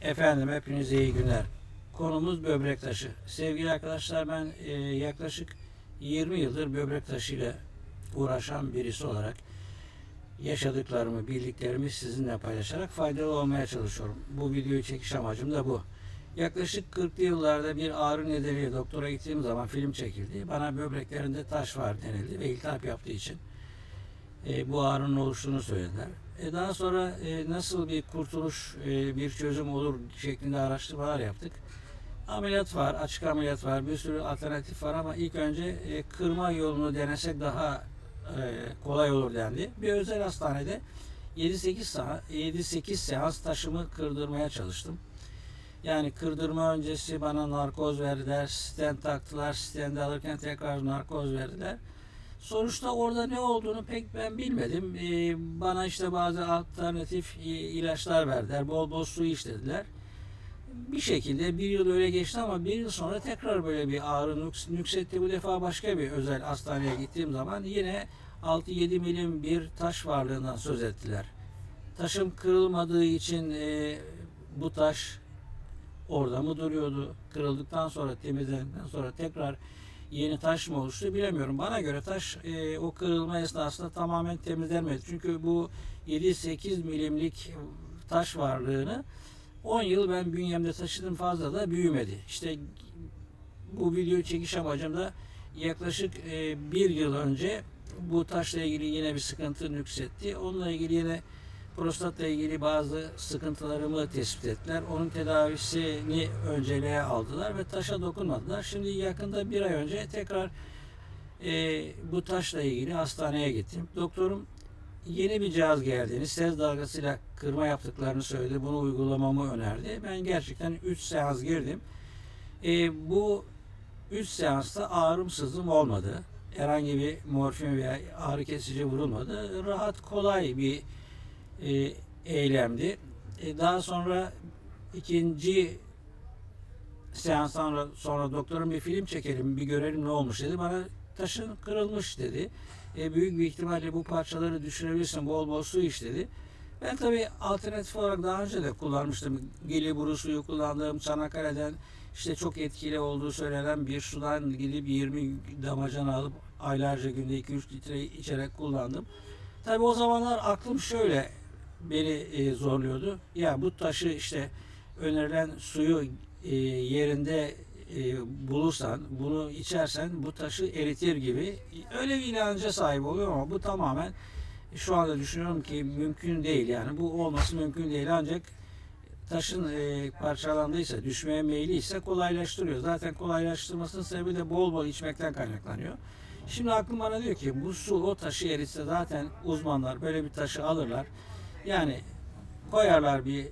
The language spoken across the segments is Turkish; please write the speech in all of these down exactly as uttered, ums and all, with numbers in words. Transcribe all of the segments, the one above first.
Efendim hepinize iyi günler. Konumuz böbrek taşı. Sevgili arkadaşlar, ben e, yaklaşık yirmi yıldır böbrek taşıyla uğraşan birisi olarak yaşadıklarımı, bildiklerimi sizinle paylaşarak faydalı olmaya çalışıyorum. Bu videoyu çekiş amacım da bu. Yaklaşık kırklı yıllarda bir ağrı nedeniyle doktora gittiğim zaman film çekildi. Bana böbreklerinde taş var denildi ve iltihap yaptığı için e, bu ağrının oluştuğunu söylediler. E, daha sonra e, nasıl bir kurtuluş, e, bir çözüm olur şeklinde araştırmalar yaptık. Ameliyat var, açık ameliyat var, bir sürü alternatif var ama ilk önce e, kırma yolunu denesek daha e, kolay olur dendi. Bir özel hastanede yedi sekiz seans taşımı kırdırmaya çalıştım. Yani kırdırma öncesi bana narkoz verdiler, stent taktılar, stenti alırken tekrar narkoz verdiler. Sonuçta orada ne olduğunu pek ben bilmedim. Ee, bana işte bazı alternatif ilaçlar verdiler, bol bol su iç dediler. Bir şekilde bir yıl öyle geçti ama bir yıl sonra tekrar böyle bir ağrı nüksetti. Bu defa başka bir özel hastaneye gittiğim zaman yine altı yedi milim bir taş varlığından söz ettiler. Taşım kırılmadığı için e, bu taş orada mı duruyordu? Kırıldıktan sonra, temizlendikten sonra tekrar yeni taş mı oluştu bilemiyorum. Bana göre taş e, o kırılma esnasında tamamen temizlenmedi. Çünkü bu yedi sekiz milimlik taş varlığını on yıl ben bünyemde taşıdım, fazla da büyümedi. İşte bu video çekiş amacım da yaklaşık e, bir yıl önce bu taşla ilgili yine bir sıkıntı nüksetti. Onunla ilgili yine prostatla ilgili bazı sıkıntılarımı tespit ettiler. Onun tedavisini önceliğe aldılar ve taşa dokunmadılar. Şimdi yakında bir ay önce tekrar e, bu taşla ilgili hastaneye gittim. Doktorum yeni bir cihaz geldiğini, sez dalgasıyla kırma yaptıklarını söyledi. Bunu uygulamamı önerdi. Ben gerçekten üç seans girdim. E, bu üç seansta ağrım sızım olmadı. Herhangi bir morfin veya ağrı kesici vurulmadı. Rahat, kolay bir E, eylemdi. E, daha sonra ikinci seanstan sonra, sonra doktorum bir film çekelim, bir görelim ne olmuş dedi. Bana taşın kırılmış dedi. E, büyük bir ihtimalle bu parçaları düşürebilirsin, bol bol su iç dedi. Ben tabii alternatif olarak daha önce de kullanmıştım. Gelibolu suyu kullandım. Çanakkale'den işte çok etkili olduğu söylenen bir sudan gidip yirmi damacana alıp aylarca günde iki üç litre içerek kullandım. Tabii o zamanlar aklım şöyle beni e, zorluyordu. Ya bu taşı işte önerilen suyu e, yerinde e, bulursan, bunu içersen bu taşı eritir gibi öyle bir inanca sahip oluyorum ama bu tamamen şu anda düşünüyorum ki mümkün değil. Yani bu olması mümkün değil. Ancak taşın e, parçalandıysa, düşmeye meyilliyse kolaylaştırıyor. Zaten kolaylaştırmasının sebebi de bol bol içmekten kaynaklanıyor. Şimdi aklım bana diyor ki bu su o taşı eritse zaten uzmanlar böyle bir taşı alırlar. Yani koyarlar bir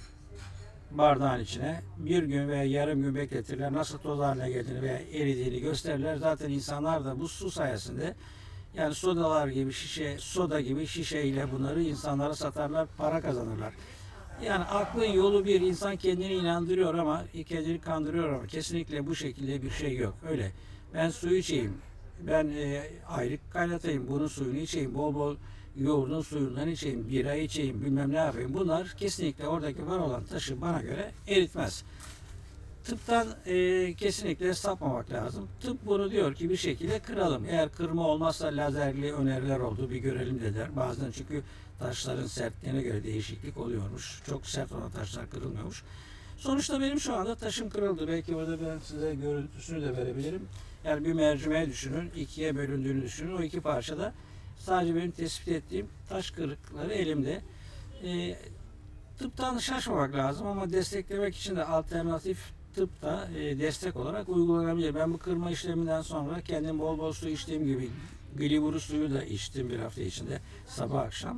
bardağın içine, bir gün veya yarım gün bekletirler. Nasıl toz haline geldiğini veya eridiğini gösterirler. Zaten insanlar da bu su sayesinde, yani sodalar gibi şişe, soda gibi şişeyle bunları insanlara satarlar, para kazanırlar. Yani aklın yolu bir, insan kendini inandırıyor ama kendini kandırıyor ama kesinlikle bu şekilde bir şey yok. Öyle. Ben suyu içeyim, ben e, aylık kaynatayım, bunun suyunu içeyim, bol bol yoğurdun suyundan içeyim, bira içeyim, bilmem ne yapayım. Bunlar kesinlikle oradaki var olan taşı bana göre eritmez. Tıptan e, kesinlikle sapmamak lazım. Tıp bunu diyor ki bir şekilde kıralım. Eğer kırma olmazsa lazerli öneriler oldu, bir görelim dediler. Bazen çünkü taşların sertliğine göre değişiklik oluyormuş. Çok sert olan taşlar kırılmıyormuş. Sonuçta benim şu anda taşım kırıldı. Belki orada ben size görüntüsünü de verebilirim. Yani bir mercimeği düşünün, ikiye bölündüğünü düşünün. O iki parçada sadece benim tespit ettiğim taş kırıkları elimde. E, tıptan şaşmamak lazım ama desteklemek için de alternatif tıp da e, destek olarak uygulanabilir. Ben bu kırma işleminden sonra kendim bol bol su içtiğim gibi gliburu suyu da içtim bir hafta içinde, sabah akşam.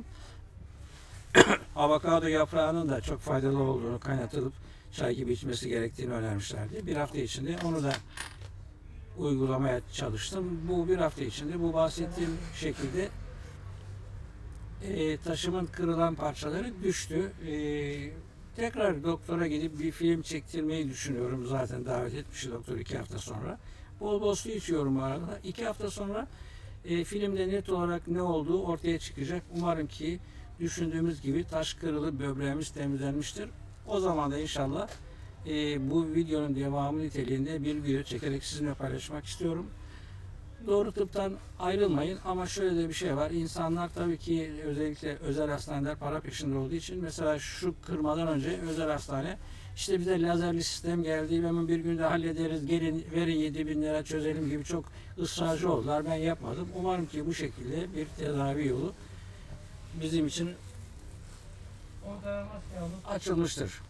Avokado yaprağının da çok faydalı olduğunu, kaynatılıp çay gibi içmesi gerektiğini önermişlerdi. Bir hafta içinde onu da uygulamaya çalıştım. Bu bir hafta içinde bu bahsettiğim şekilde e, taşımın kırılan parçaları düştü. E, tekrar doktora gidip bir film çektirmeyi düşünüyorum. Zaten davet etmiş doktor iki hafta sonra. Bol bol su içiyorum bu arada. İki hafta sonra e, filmde net olarak ne olduğu ortaya çıkacak. Umarım ki düşündüğümüz gibi taş kırılıp böbreğimiz temizlenmiştir. O zaman da inşallah e, bu videonun devamı niteliğinde bir video çekerek sizinle paylaşmak istiyorum. Doğru tıptan ayrılmayın ama şöyle de bir şey var. İnsanlar tabii ki özellikle özel hastaneler para peşinde olduğu için mesela şu kırmadan önce özel hastane işte bize lazerli sistem geldi ve hemen bir günde hallederiz, gelin verin yedi bin lira çözelim gibi çok ısrarcı oldular. Ben yapmadım. Umarım ki bu şekilde bir tedavi yolu bizim için açılmıştır.